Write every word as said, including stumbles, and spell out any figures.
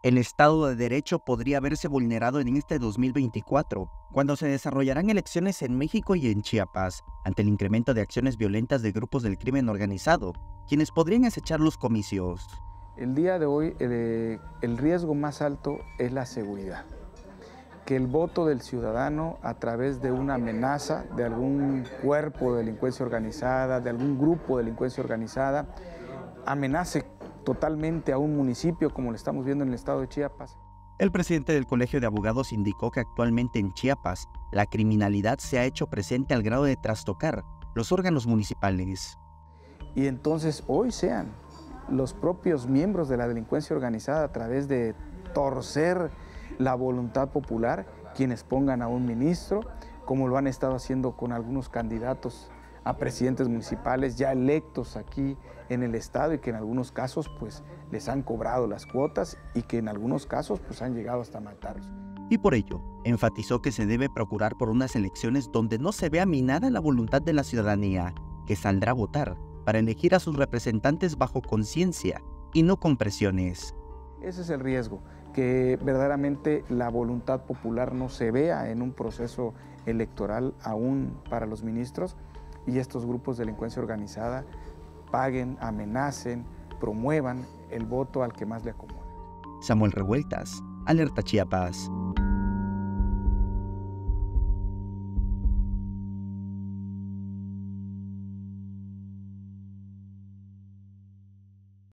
El Estado de Derecho podría verse vulnerado en este dos mil veinticuatro, cuando se desarrollarán elecciones en México y en Chiapas, ante el incremento de acciones violentas de grupos del crimen organizado, quienes podrían acechar los comicios. El día de hoy eh, el riesgo más alto es la seguridad. Que el voto del ciudadano a través de una amenaza de algún cuerpo de delincuencia organizada, de algún grupo de delincuencia organizada, amenace totalmente a un municipio como lo estamos viendo en el estado de Chiapas. El presidente del Colegio de Abogados indicó que actualmente en Chiapas la criminalidad se ha hecho presente al grado de trastocar los órganos municipales. Y entonces hoy sean los propios miembros de la delincuencia organizada a través de torcer la voluntad popular quienes pongan a un ministro, como lo han estado haciendo con algunos candidatos a presidentes municipales ya electos aquí en el estado y que en algunos casos pues les han cobrado las cuotas y que en algunos casos pues han llegado hasta matarlos. Y por ello, enfatizó que se debe procurar por unas elecciones donde no se vea minada la voluntad de la ciudadanía, que saldrá a votar para elegir a sus representantes bajo conciencia y no con presiones. Ese es el riesgo, que verdaderamente la voluntad popular no se vea en un proceso electoral aún para los ministros y estos grupos de delincuencia organizada paguen, amenacen, promuevan el voto al que más le acomode. Samuel Revueltas, Alerta Chiapas.